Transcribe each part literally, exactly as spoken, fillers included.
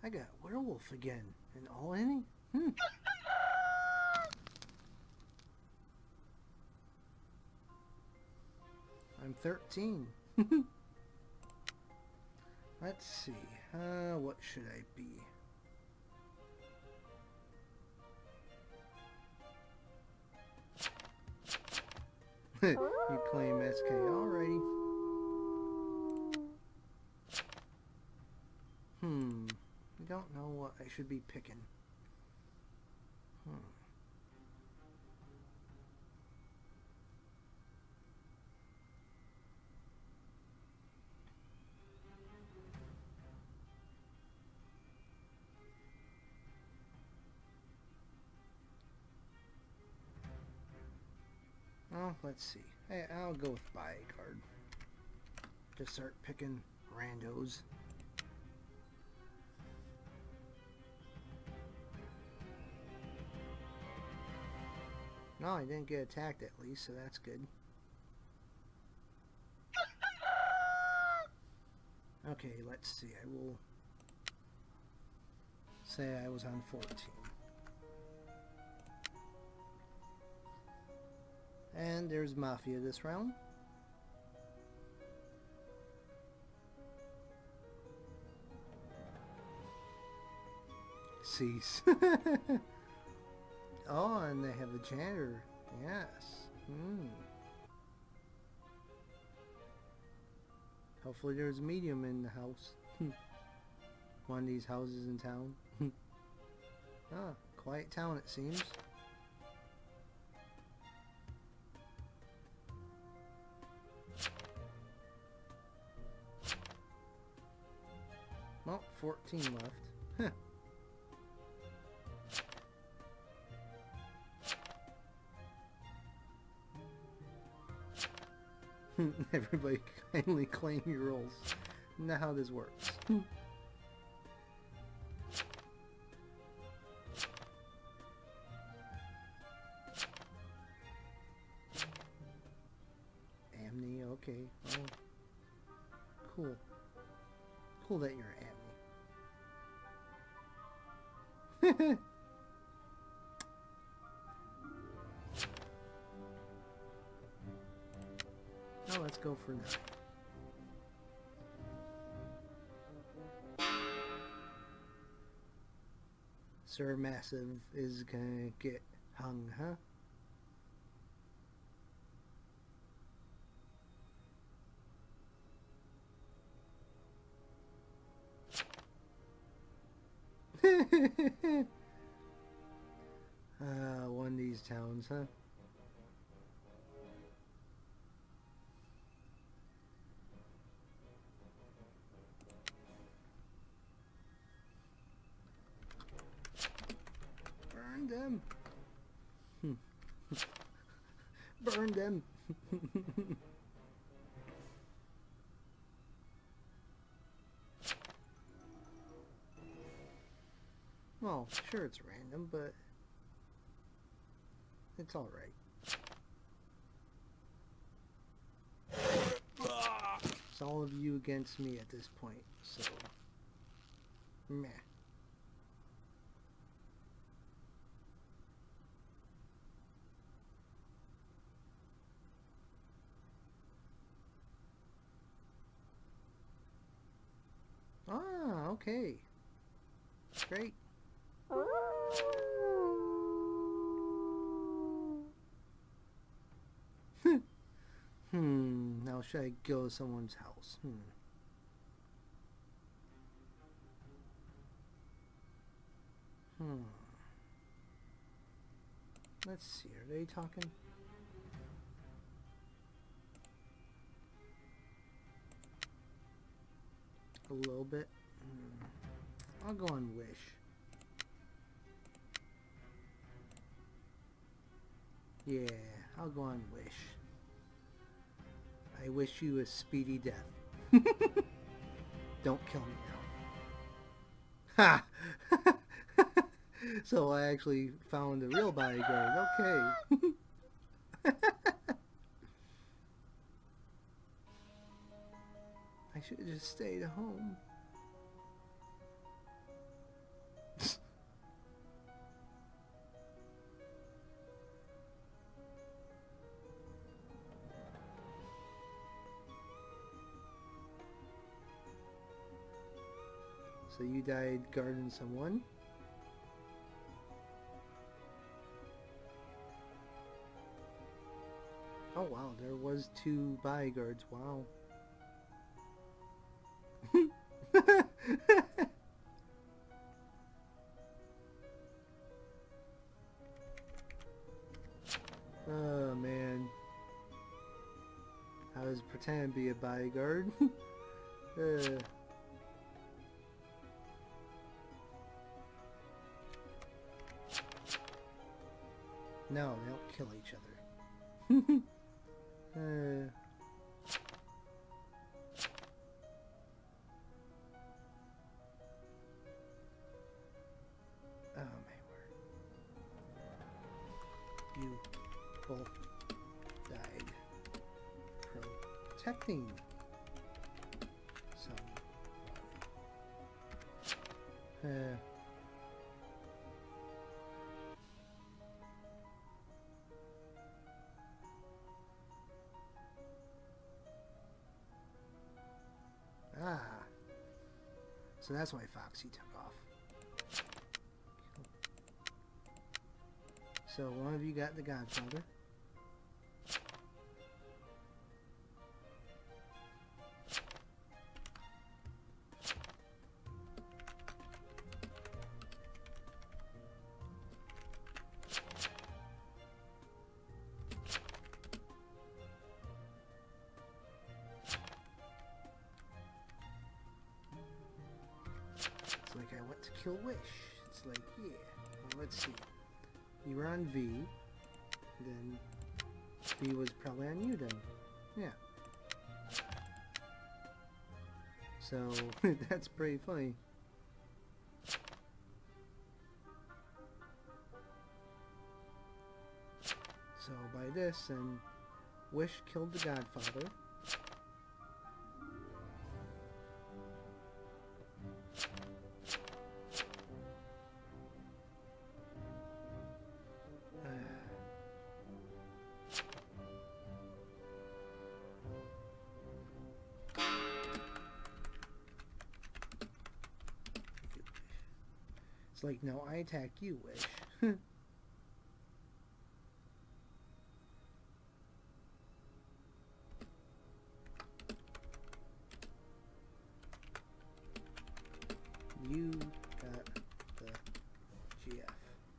I got werewolf again. And all any? Hmm. I'm thirteen. Let's see. Uh, what should I be? You claim S K. Alrighty. Hmm. I don't know what I should be picking. Hmm. Oh, let's see. Hey, I'll go with bodyguard. Just start picking randos. No, I didn't get attacked at least, so that's good. Okay, let's see. I will say I was on fourteen. And there's Mafia this round. Cease. Oh, and they have the janitor. Yes. Hmm. Hopefully there's medium in the house. One of these houses in town. Ah, quiet town it seems. Well, fourteen left. Huh. Everybody kindly claim your roles. Not how this works. Amni, okay. Oh. Cool. Cool that you're Amni. Oh, let's go for nine. Sir Massive is gonna get hung, huh? uh, one of these towns, huh? Burn them! Burn them! Well, sure it's random, but it's alright. It's all of you against me at this point, so meh. Ah, okay. Great. Hmm, now should I go to someone's house? Hmm. Hmm. Let's see, are they talking? A little bit. Hmm. I'll go on Wish. Yeah, I'll go on Wish. I wish you a speedy death. Don't kill me now. Ha! So I actually found a real bodyguard. Okay. I should have just stayed at home. So you died guarding someone. Oh wow, there was two bodyguards. Wow. Oh man. I was pretending to be a bodyguard. uh. No, they don't kill each other. uh. Oh my word. You both died protecting someone. Uh. Ah. So that's why Foxy took off. So one of you got the Godfather. It's like I went to kill Wish. It's like, yeah. Well, let's see. You were on V, then V was probably on you then. Yeah. So, that's pretty funny. So, by this, then, Wish killed the Godfather. It's like, no, I attack you, Wish. You got the G F.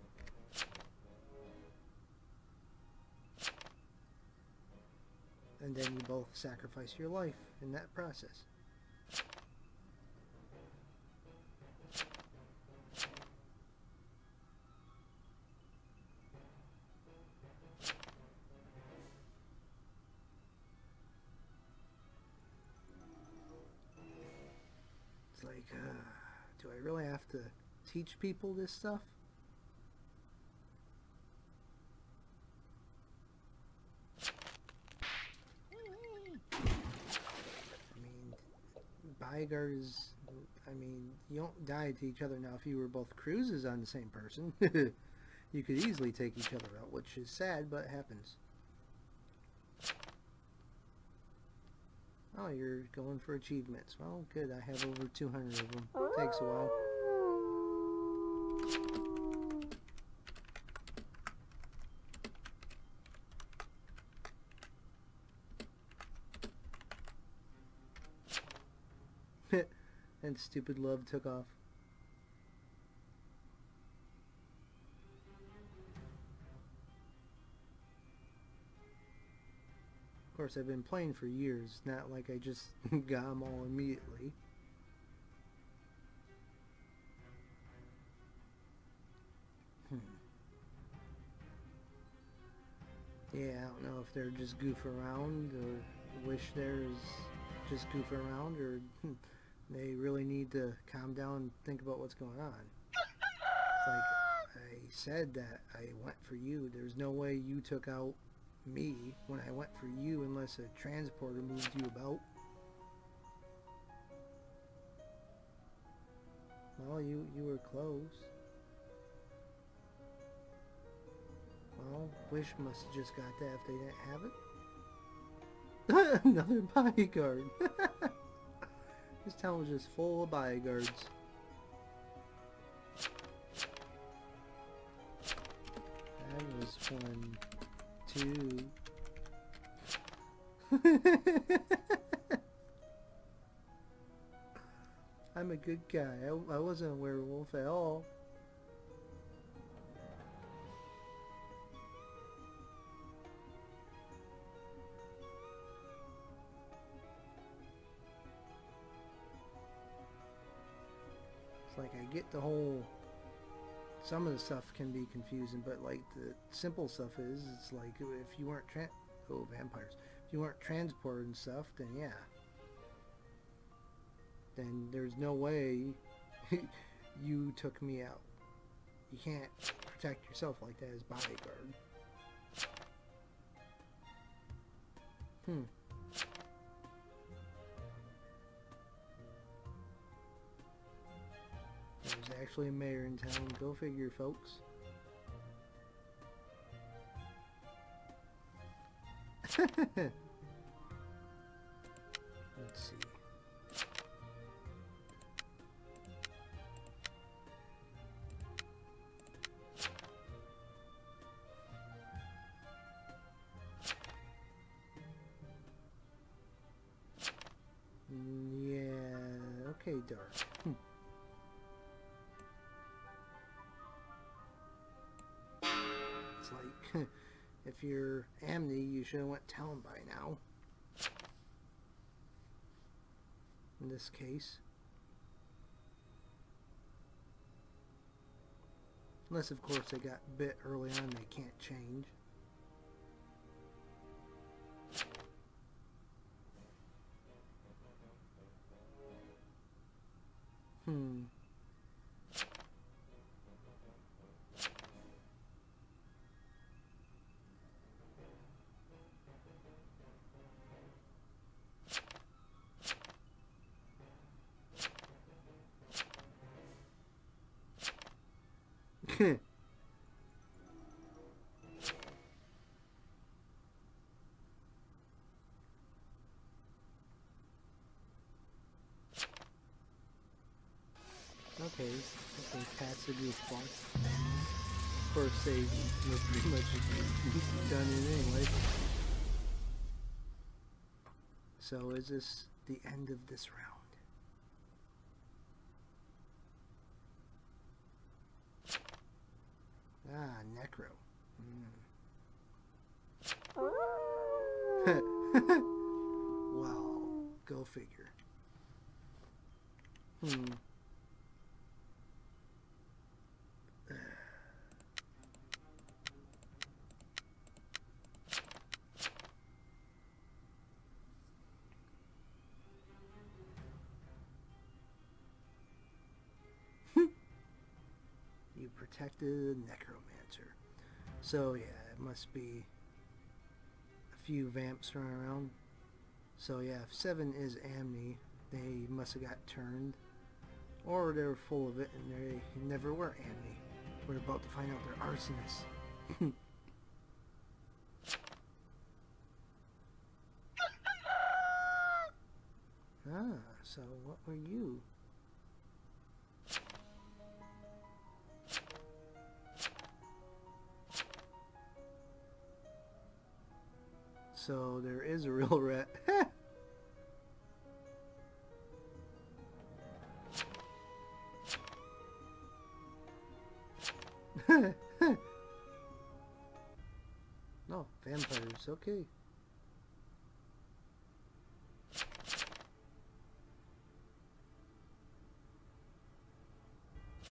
And then you both sacrifice your life in that process. It's like, uh, do I really have to teach people this stuff? Bodyguard is, I mean, you don't die to each other. Now, if you were both cruises on the same person, you could easily take each other out, which is sad, but happens. Oh, you're going for achievements. Well, good. I have over two hundred of them. Takes a while. And stupid love took off. Of course, I've been playing for years, not like I just got them all immediately. Hmm. Yeah, I don't know if they're just goofing around, or Wish there is just goofing around, or they really need to calm down and think about what's going on. It's like I said that I went for you. There's no way you took out me when I went for you unless a transporter moved you about. Well, you, you were close. Well, Wish must have just got that if they didn't have it. Another bodyguard. This town was just full of bodyguards. That was one, two. I'm a good guy. I, I wasn't a werewolf at all. It's like I get the whole... Some of the stuff can be confusing, but like the simple stuff is, it's like if you weren't tran- oh, vampires. If you weren't transported and stuff, then yeah. Then there's no way you took me out. You can't protect yourself like that as bodyguard. Hmm. There's actually a mayor in town. Go figure, folks. Let's see. Yeah, okay, dark. Hmm. It's like, if you're Amity, you should have went town by now. In this case. Unless, of course, they got bit early on, they can't change. Hmm. Okay, okay, Pat's a goofball. Of course, they were pretty much done it anyway. So, is this the end of this round? Ah, Necro. Mm. Well, go figure. Hmm. You protected Necromancer. So yeah, it must be a few vamps running around. So yeah, if seven is Amity, they must have got turned. Or they were full of it and they never were Amity. We're about to find out they're arsonists. Ah, so what were you? So there is a real rat. No, vampires, okay.